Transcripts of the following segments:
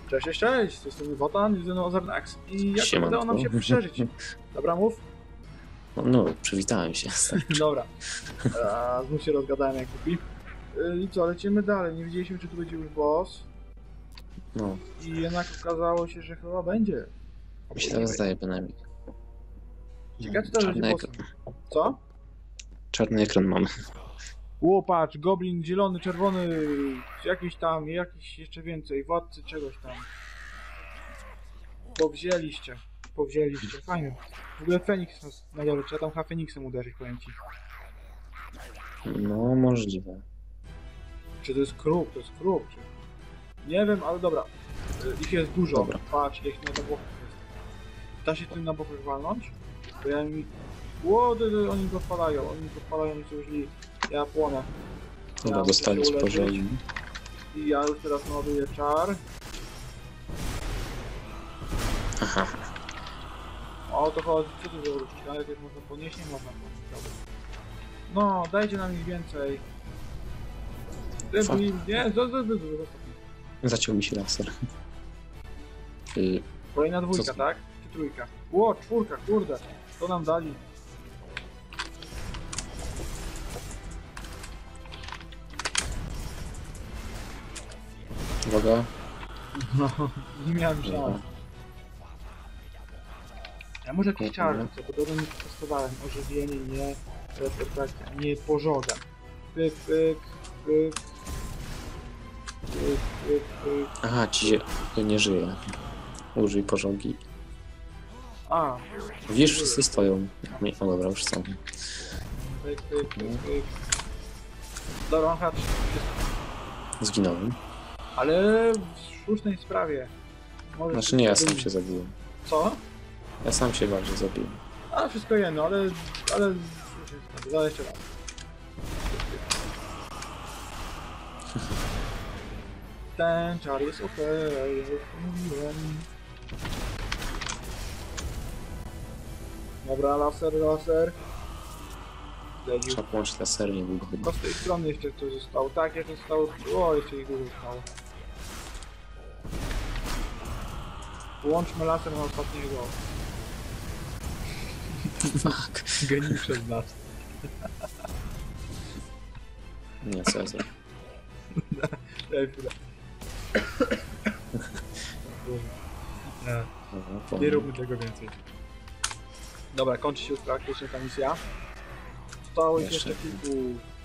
Cześć, cześć, z tej strony Wotan, jest ze mną Ozarnax. I jak Siemanko. udało nam się przeżyć? Dobra, mów. No, przywitałem się. Dobra. Znów się rozgadałem jak głupi. I co, lecimy dalej. Nie wiedzieliśmy, czy tu będzie już boss. No, I jednak okazało się, że chyba będzie. mi się teraz zdaje bynajmniej. Ciekawe, czy to będzie Czarny boss. ekran. Co? Czarny ekran mamy. Ło, patrz, goblin zielony, czerwony, jakiś tam, jakiś jeszcze więcej, władcy czegoś tam. Powzięliście, fajnie. W ogóle Feniks na dole, trzeba tam chyba Feniksem uderzyć, powiem ci. No, możliwe. Czy to jest krób, czy... Nie wiem, ale dobra. Ich jest dużo, Dobra. patrz, ich na bokach jest. Da się tym na bokach walnąć? To ja mi... Łody, oni go odpalają, mi są źli. Ja płonę. Dobra, muszę dostali się z uleczyć. pożegi. I ja już teraz naładuję czar. Aha, O to chodzi, co tu za różdżka? Jak można podnieść? Nie można podnieść. Dobra. No, dajcie nam ich więcej. Fuck. Nie, zostaw mnie. zaciął mi się laser. Kolejna Co dwójka, z- tak? Czy trójka? Ło, czwórka, kurde. To nam dali. Uwaga. No, nie miałem Dobra. szans. Ja może jakiś Dobra. czar, co podobno nie testowałem. Ożywienie, nie. Retrospekcja, nie pożogam. Pyk, pyk, pyk. Pyk, pyk, pyk. Aha, ci się nie żyje. Użyj pożogi. A, Wiesz, wszyscy stoją. Nie, o dobra, już są. pyk, pyk, pyk, pyk. Dobra, on hacz. Zginąłem. Ale w słusznej sprawie. Może Znaczy nie, ja sam zrobimy. się zabiłem. Co? Ja sam się bardziej zabiłem. A, wszystko jedno, ale w słusznej sprawie. Za jeszcze raz. Ten czar jest okej, ja już mówiłem. Dobra, laser. Zledził. Trzeba połączyć lasery niedługo chyba. Tylko z tej strony jeszcze coś zostało. Tak, jeszcze zostało. O, jeszcze ich dużo zostało. Połączmy laser na ostatniego. Fuck. Genij przez nas. Nie, co ja zrobię? Daj chwilę. Nie, Dobra, nie róbmy tego więcej. Dobra, kończy się już praktycznie ta misja. Zostało ich jeszcze Jeszcze. kilku.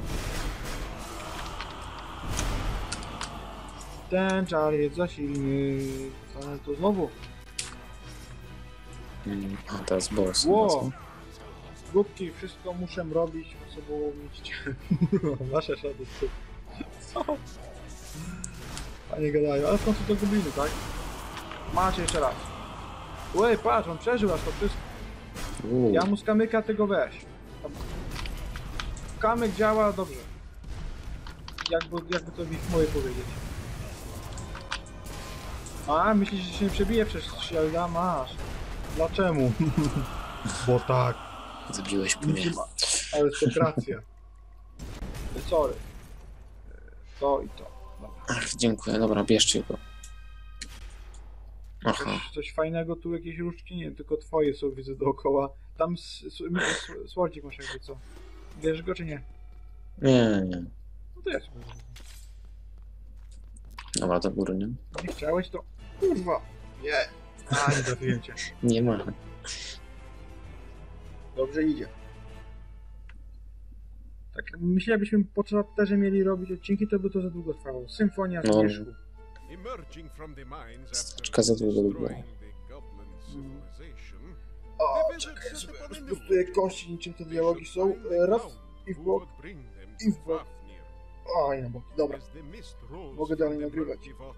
Ten czar jest za silny. Ale to znowu. A teraz boss. Ło! Głupki, wszystko muszę robić, osobą mieć. Nasze szady. Co? Panie gadają, ale w końcu to gobliny, tak? Macie jeszcze raz. Łej, patrz, on przeżył aż to wszystko. Ja mu z kamyka tego weź. Kamyk działa dobrze. Jakby to w moje powiedzieć. A, myślisz, że się nie przebije przez shielda? Masz. Dlaczemu? Bo tak. Zabiłeś Nic mnie. nie ma. Ale jest to racja. Sorry. To i to. Dobra. Ach, dziękuję, dobra, bierzcie go. Aha, Coś fajnego, tu jakieś różdżki, nie, tylko twoje są, widzę dookoła. Tam słodzik masz jakby co. Bierzesz go czy nie? nie. No to jest. Dobra, do góry, nie? Nie chciałeś to? Kurwa. Nie. A, nie trafiłem cię. Nie ma. Dobrze idzie. Tak, myślę, jakbyśmy po chapterze mieli robić odcinki, to by to za długo trwało. Symfonia No. Zmierzchu. Troszeczkę za długo by było. O, czekaj, sobie rozprostuję kości, niczym te dialogi są. Raz i w bok, i w bok. O, i na boki, dobra. Mogę dalej nagrywać.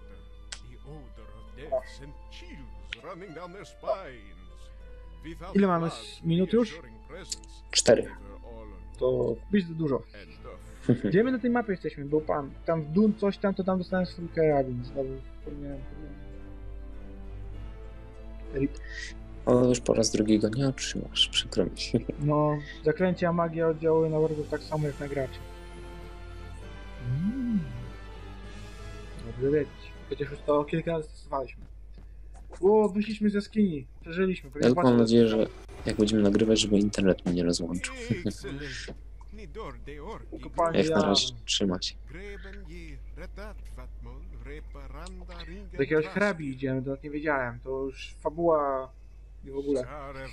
Ile mamy minut już? 4. To bardzo dużo. Gdzie my na tej mapie jesteśmy? Bo tam w dół coś tam, to tam dostałem swój karabin. Znowu wspomniałem. Rip. O, już po raz drugi go nie otrzymasz, przykro mi. No, zaklęcia magia oddziałują na wrogów tak samo jak na graczy. Dobrze wiedzieć. Chociaż już to kilka razy testowaliśmy. O, wyszliśmy ze jaskini. Przeżyliśmy. Ja tylko mam nadzieję, że jak będziemy nagrywać, żeby internet mnie nie rozłączył. Kopalnie Jak na ja. razie trzymać. Do jakiegoś hrabi idziemy, to nawet nie wiedziałem. To już fabuła i w ogóle.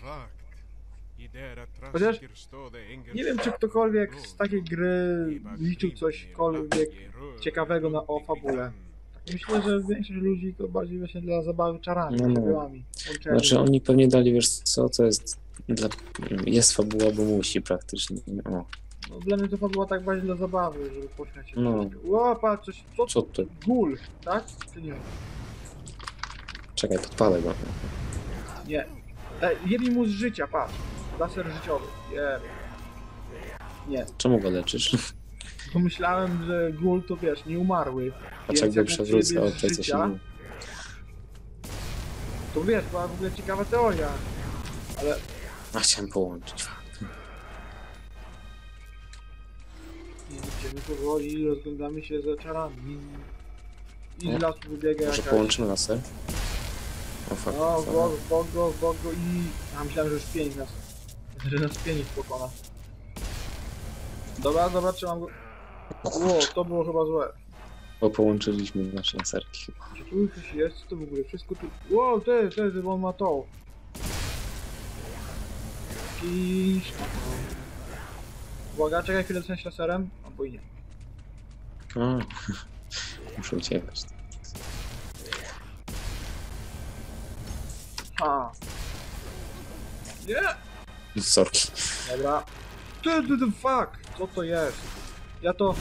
Chociaż nie wiem, czy ktokolwiek z takiej gry liczył cośkolwiek ciekawego o fabule. Myślę, że większość ludzi to bardziej właśnie dla zabawy czarami, No. żywiołami. Znaczy oni pewnie dali, wiesz co, to jest dla... Jest fabuła, bo musi praktycznie. O, No, dla mnie to fabuła tak bardziej dla zabawy, żeby pośmiać się. No. O, patrz, coś, co ty? Gul, tak? Czy nie? Czekaj, podpalę go. Nie. Jedni mu z życia, patrz. Laser życiowy. Nie. Czemu go leczysz? Pomyślałem, że gul to wiesz, nie umarły. Patrz Więc jakby jak mu przewrócę, przyjebie o z tutaj coś życia, innego. to wiesz, była w ogóle ciekawa teoria. Ale A chciałem połączyć. idziemy powoli, rozglądamy się za czarami. I O, z lasu wybiega Może jakaś... połączymy laser? O fuck. No, w bok go i... Ja myślałem, że już pięć nas... Że nas pięć pokona. Dobra, trzymam go. Ło, to było chyba złe. Bo połączyliśmy nasze laserki chyba. Czy tu już coś jest? Co to w ogóle? Wszystko tu... Ło, ty, bo on ma to. Jakiś... Uwaga, czekaj chwilę, coś laserem. Albo i nie. A, muszę uciekać. Ha. Nie! Sorki. Dobra. Ty, fuck! Co to jest? Ja to...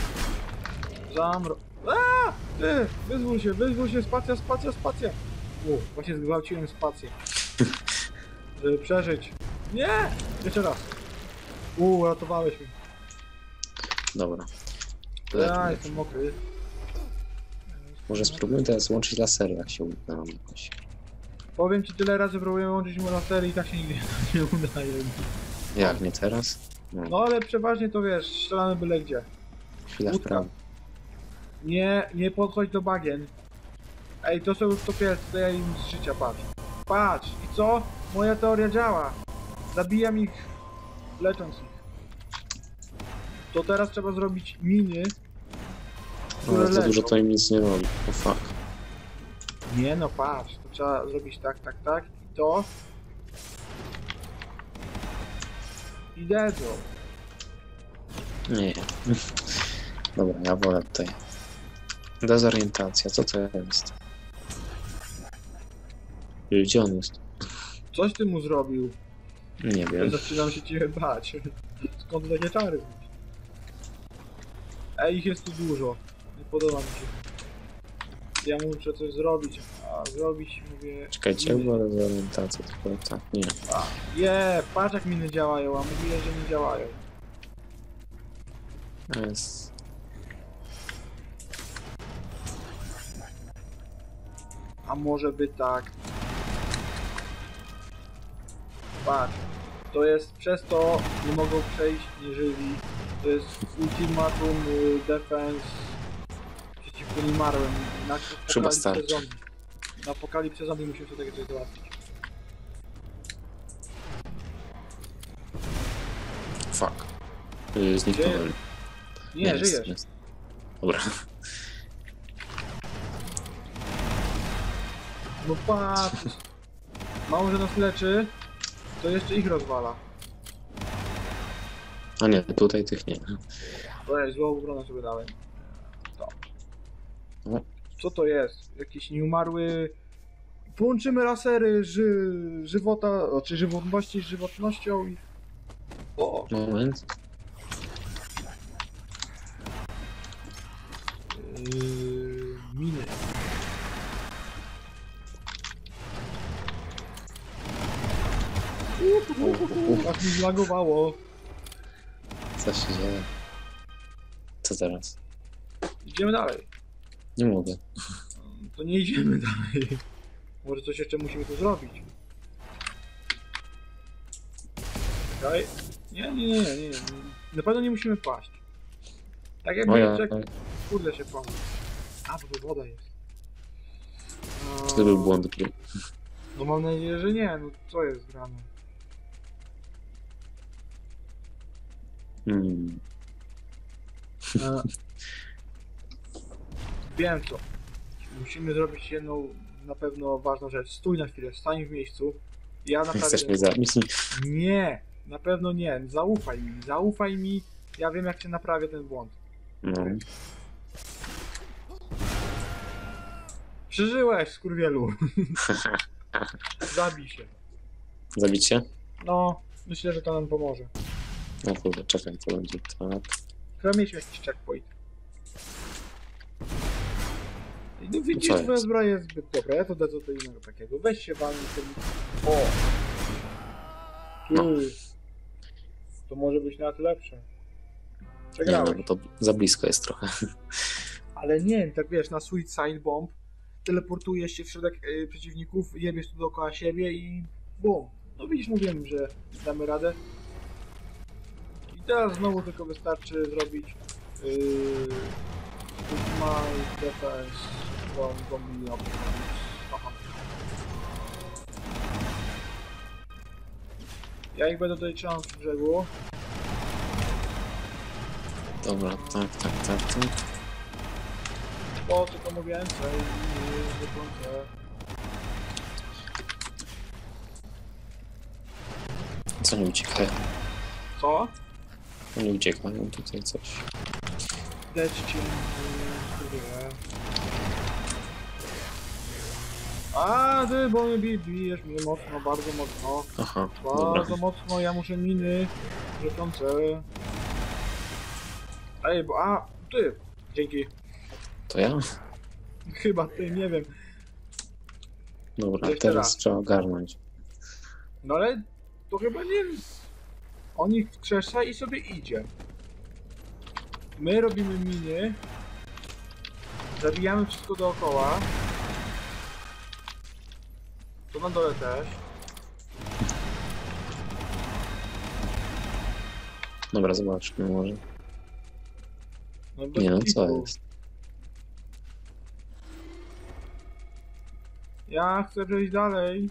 Aaaa! Ty! Wyzwól się, spacja! Właśnie zgwałciłem spację. Żeby przeżyć. Nie! Jeszcze raz. Ratowałeś mnie. Dobra. Ja jestem mokry. Może spróbujmy teraz łączyć lasery, jak się uda nam jakoś. Powiem ci, tyle razy próbujemy łączyć mu lasery i tak się nigdy nie udaje. Jak, nie teraz? No ale przeważnie to wiesz, strzelamy byle gdzie. Chwila w Łódka. prawo. Nie podchodź do bagien. Ej, to są już topielcy, to ja im z życia patrz. Patrz, i co? Moja teoria działa. Zabijam ich, lecząc ich. To teraz trzeba zrobić miny, które Ale za leczą. dużo to im nic nie robi. O fuck. Nie no, patrz, to trzeba zrobić tak, i to. I dedzą. Nie. Dobra, ja wolę tutaj. Dezorientacja, co to jest? Gdzie on jest? Coś ty mu zrobił. Nie Ja wiem. zaczynam się ciebie bać. Skąd takie czary? Ej, ich jest tu dużo. Nie podoba mi się. Ja muszę coś zrobić, a zrobić mówię... Czekajcie, jak była dezorientacja? Tylko tak, nie. Patrz jak miny działają, a mówię, że nie działają. Jest. A może by tak. Patrz. To jest przez to, nie mogą przejść nieżywi. To jest ultimatum defense przeciwko niemarłym. Na Chyba apokalipsę starczy. zombie. Na apokalipsę zombie musimy sobie takie coś załatwić. Fuck. Zniknąłem. Nie, żyjesz. Jest. Dobra. No patrz. Mało, że nas leczy, to jeszcze ich rozwala. A nie, tutaj tych nie. To jest złą obronę sobie dałem. To. No. jest? Jakiś nieumarły... Połączymy lasery żywota, czy żywotności z żywotnością i... O! Moment. Miny. Aż mi zlagowało. Co się dzieje? Co teraz? Idziemy dalej. Nie mogę. To nie idziemy dalej. Może coś jeszcze musimy tu zrobić. Czekaj. Nie. Na pewno nie musimy paść. Tak jakby Moja. czek... Kurde się pomóc. A, bo to woda jest. Czy to był błąd gry? No mam nadzieję, że nie, no co jest grane? E, Wiem co. Musimy zrobić jedną na pewno ważną rzecz. Stój na chwilę, stań w miejscu. Ja naprawdę... Chcesz mnie zabić? Nie, na pewno nie. Zaufaj mi. Ja wiem jak się naprawia ten błąd. No. Przeżyłeś, skurwielu. Zabij się. Zabić się? No, myślę, że to nam pomoże. No kurde, czekaj, to będzie tak. Chyba mieliśmy jakiś checkpoint. No widzisz, Co jest? twoja zbroja jest zbyt dobra, ja to dadzę do innego takiego. Weź się walnij tym... O! Ty. No. To może być nawet lepsze. Nie no, Przegrałeś. bo to za blisko jest trochę. Ale nie, tak wiesz, na Suicide Bomb teleportujesz się w środek przeciwników, jebiesz tu dookoła siebie i bum. No widzisz, mówiłem, że damy radę. I teraz znowu tylko wystarczy zrobić my defense from zombie options. Aha. Ja ich będę tutaj trzymał przy brzegu. Dobra, tak. Po co komu więcej niż do końca. Co nie uciekają? Co? Nie uciekają tutaj coś. Dać ci studię. A ty, bo mnie bijesz mnie mocno, bardzo mocno. Aha, dobra. Bardzo mocno, ja muszę miny rzeczące. Ej, bo ty! Dzięki. To ja? Chyba ty, nie wiem. Dobra, Jeszcze teraz raz. trzeba ogarnąć. No ale to chyba nie... On ich wskrzesza i sobie idzie. My robimy miny. Zabijamy wszystko dookoła. To na dole też. Dobra, zobaczmy może. No, bez Nie no, co kitu. jest? Ja chcę przejść dalej.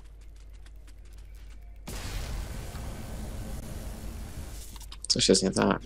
Coś jest nie tak.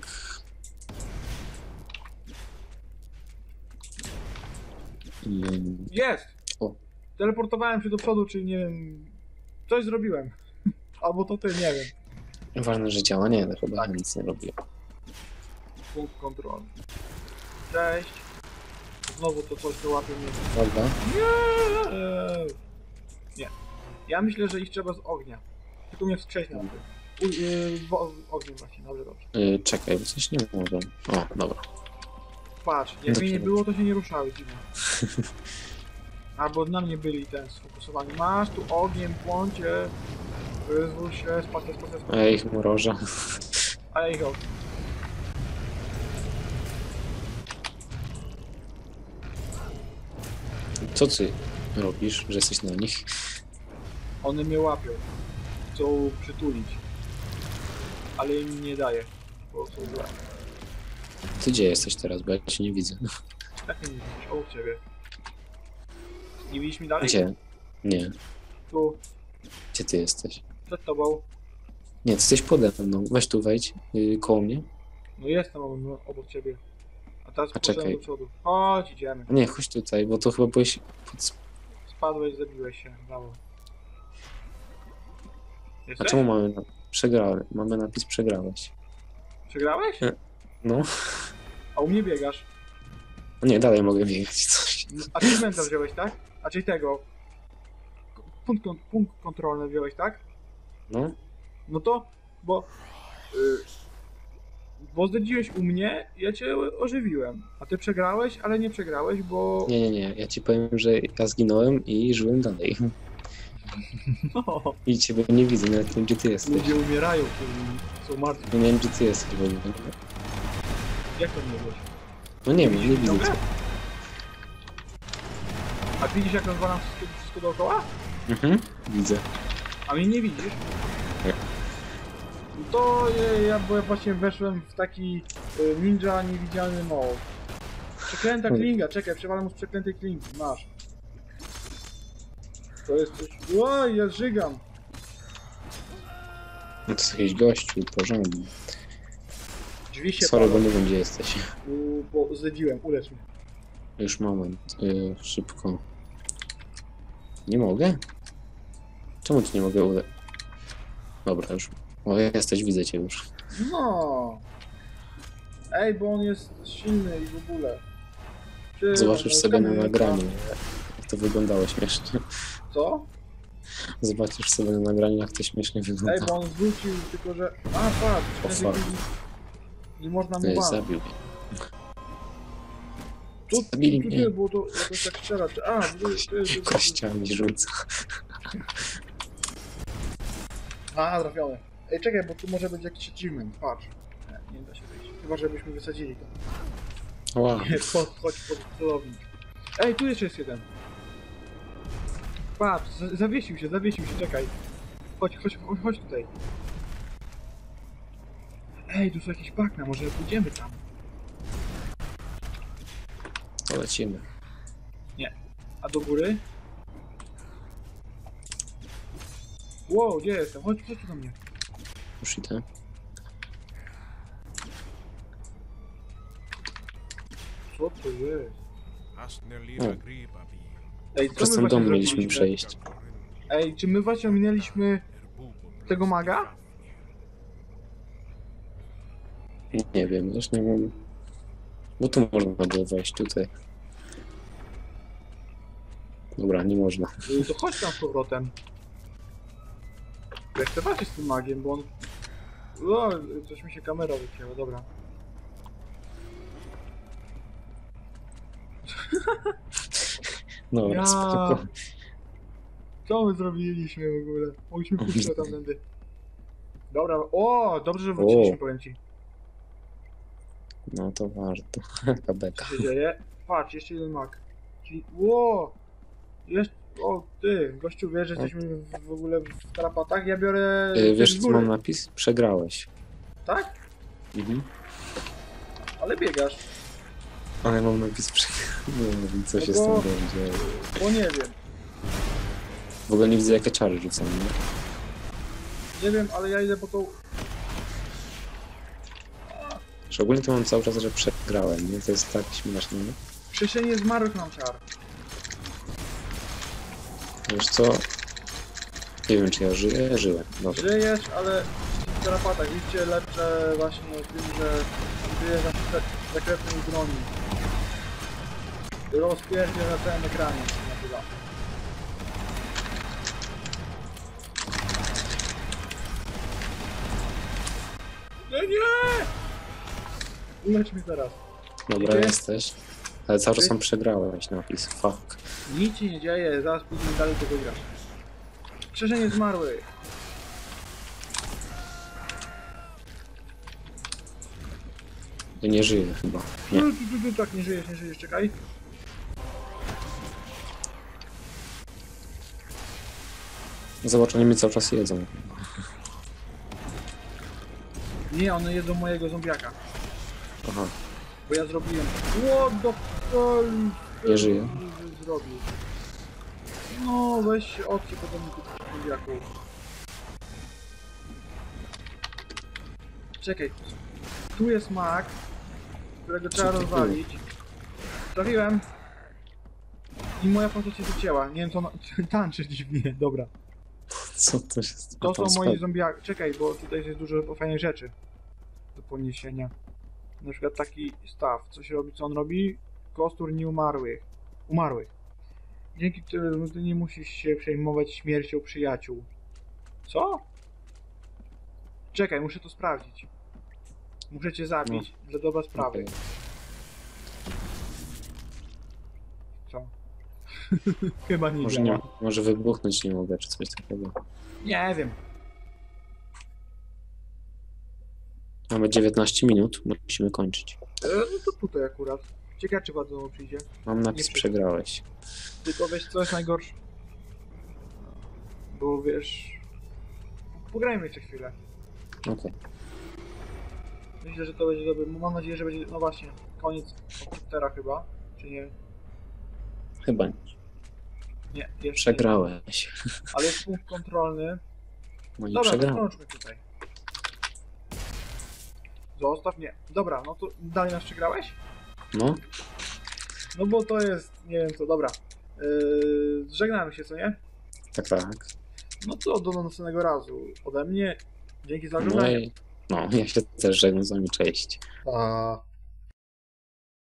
Jest! O. Teleportowałem się do przodu, czyli nie wiem... Coś zrobiłem. Albo to ty, nie wiem. Ważne, że działa. Nie, no chyba Tak. nic nie robię. Punkt kontroli. Cześć. Znowu to coś to łapie mnie. Dobra. Nie! Nie. Ja myślę, że ich trzeba z ognia. Tylko mnie wskrześ na tym. Ogniem właśnie, dobrze. Czekaj, bo coś nie mogę. O, dobra. Patrz, jak Dobrze. mnie nie było, to się nie ruszały, dziwne. Albo na mnie byli sfokusowani. Masz tu ogniem, płącie. Wyzwól się, spacer. Ej, mroża. A ja ich ognię. Co ty robisz, że jesteś na nich? One mnie łapią. Chcą przytulić. Ale im nie daję. Bo są złe. Ty gdzie jesteś teraz, bo ja cię nie widzę. Tak nie widzisz, obok ciebie. Nie widzisz mi dalej? Gdzie? Nie. Tu, Gdzie ty jesteś? przed tobą. Nie, ty jesteś pode mną. Weź tu wejdź, koło mnie. No jestem obok ciebie. A teraz A poszedłem czekaj. do przodu. Chodź, idziemy. Nie, chodź tutaj, bo to chyba byłeś pod... Spadłeś, zabiłeś się. Brawo. A Jesteś? czemu mamy... Przegrałem. Mamy napis przegrałeś. Przegrałeś? No. A u mnie biegasz. No nie, dalej mogę biegać coś. A Achievementa wziąłeś, tak? A czyli tego. Punkt kontrolny wziąłeś, tak? No. No to, bo... bo zdradziłeś u mnie, ja cię ożywiłem. A ty przegrałeś, ale nie przegrałeś, bo... Nie. Ja ci powiem, że ja zginąłem i żyłem dalej. No, I ciebie nie widzę, nawet nie wiem, gdzie ty jesteś. ludzie umierają, kiedy są martwi. No nie wiem, gdzie ty jesteś w ogóle. Jak to nie wiesz? No nie wiem, nie widzę Dobra? cię. A widzisz, jak rozwalam wszystko dookoła? Mhm, widzę. A mnie nie widzisz? Nie. No to bo ja właśnie weszłem w taki ninja niewidzialny mode. Przeklęta klinga, czekaj, przewalam mu z przeklętej klingi, masz. To jest coś... Oj, ja żygam. No to jest jakiś gościu, porządny. Drzwi się Sorry, bo palą. nie wiem gdzie jesteś. Bo zledziłem, ulecz mnie. Już moment, szybko. Nie mogę? Czemu tu nie mogę Dobra, już. O, jesteś, widzę cię już. No. Ej, bo on jest silny i w ogóle. Zobaczysz no, sobie na skamy- nagraniu, jak to wyglądało śmiesznie. Co? Zobaczysz sobie na nagraniu, jak to śmiesznie Ej, wygląda. bo on wrócił, tylko że... A, patrz. O, fuck. Nie można mu walnąć. Zabił mnie. Tu, Zabili tu, mnie. tu, bo to jakoś tak strzela. A, to jest... Kościami rzuca. A, trafiony. Ej, czekaj, bo tu może być jakiś achievement. Patrz. Nie da się wyjść. Chyba, żebyśmy wysadzili to. Wow. Nie, chodź pod celownik. Ej, tu jeszcze jest jeden. Patrz, zawiesił się, czekaj. Chodź tutaj. Ej, tu są jakieś bagna, może pójdziemy tam. Polecimy. A do góry? Wow, gdzie jestem? Chodź tu do mnie. Już idę. Co to jest? O. Ej, co Przez my ten właśnie dom mieliśmy zrobiliśmy? przejść. Ej, czy my właśnie ominęliśmy tego maga? Nie wiem, też nie wiem. Bo tu można było wejść, tutaj. Dobra, nie można. To chodź tam z powrotem. Ja chcę walczyć z tym magiem, bo on... O, coś mi się kamera wycięła, dobra. Dobra, Ja. spoko. Co my zrobiliśmy w ogóle? Mogliśmy pójść tamtędy. Dobra, o, dobrze, że wróciliśmy, powiem ci. No to warto. Jaka beka. Co się dzieje? Patrz, jeszcze jeden mag. Czyli... Ło! Jest... O, ty, gościu, wiesz, że jesteśmy w ogóle w tarapatach? Ja biorę... Wiesz z co góry. mam napis? Przegrałeś. Tak? Mhm. Ale biegasz. Ale mam napis przegrałeś. Nie wiem, co się No z bo- tym będzie. Bo nie wiem. W ogóle nie widzę, jakie czary rzucam, nie? Nie wiem, ale ja idę po tą... Że ogólnie to mam cały czas, że przegrałem, nie? To jest tak śmieszne, nie? Krzeszenie zmarłych mam czar. Wiesz co? Nie wiem, czy ja żyję. Żyłem. Dobra. Żyjesz, ale w tarapatach widzicie lepsze właśnie tym, że żyjesz na sekretnej broni. Rozpierdzie na całym ekranie. Nazywa. Nie! Ulecz mnie teraz. Dobra, Idzie? jesteś. Ale cały czas tam przegrałeś napis. Fuck. Nic ci nie dzieje, zaraz pójdziemy dalej, to wygrasz. Krzeszenie zmarłych. Ja nie żyję chyba. Nie. Tak, nie żyjesz, czekaj. Zobacz, oni mnie cały czas jedzą. Nie, one jedzą mojego zombiaka. Aha. Bo ja zrobiłem. What the fuck? Nie żyję. Zrobił. No, weź się odciep ode mnie tych zombiaków. Czekaj. Tu jest mag, którego trzeba Czekaj, rozwalić. Trafiłem. I moja postać się wycięła. Nie wiem co ona... Tańczy dziwnie, dobra. Co to się stało? To Tam są moi spadł. zombiaki. Czekaj, bo tutaj jest dużo fajnych rzeczy do poniesienia. Na przykład taki staw. Coś robi, co on robi? Kostur nieumarłych. Umarłych. Dzięki któremu ty nie musisz się przejmować śmiercią przyjaciół. Co? Czekaj, muszę to sprawdzić. Muszę cię zabić dla dobra sprawy. Okej. Co? Chyba nie Może, działa. nie, może wybuchnąć nie mogę, czy coś takiego. Nie wiem. Mamy 19 minut, musimy kończyć. No to tutaj akurat. Ciekawe czy bardzo znowu przyjdzie. Mam napis Nie przegrałeś. Tylko wiesz co jest najgorsze? Bo wiesz... Pograjmy jeszcze chwilę. Okej. Myślę, że to będzie dobre. Mam nadzieję, że będzie... No właśnie, koniec od chaptera chyba. Czy nie? Chyba nie. Nie, jeszcze nie. Przegrałeś. Ale jest punkt kontrolny. No nie Dobra, przegrałem. skończmy tutaj. Zostaw, nie. Dobra, no to dalej nas przegrałeś? No, No bo to jest, nie wiem co, dobra. Żegnamy się, co nie? tak, tak. No to do następnego razu. Ode mnie. Dzięki za No, oglądanie. ja się też żegnam z wami, cześć. Pa.